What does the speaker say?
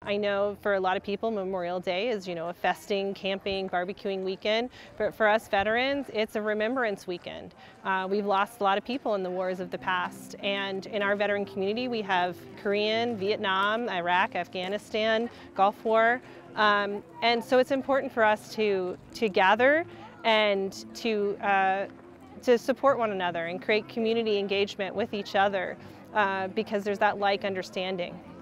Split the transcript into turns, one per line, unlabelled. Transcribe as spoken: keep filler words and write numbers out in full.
I know for a lot of people Memorial Day is, you know, a festing, camping, barbecuing weekend, but for us veterans, it's a remembrance weekend. Uh, we've lost a lot of people in the wars of the past, and in our veteran community we have Korean, Vietnam, Iraq, Afghanistan, Gulf War, um, and so it's important for us to, to gather and to uh, to support one another and create community engagement with each other uh, because there's that like understanding.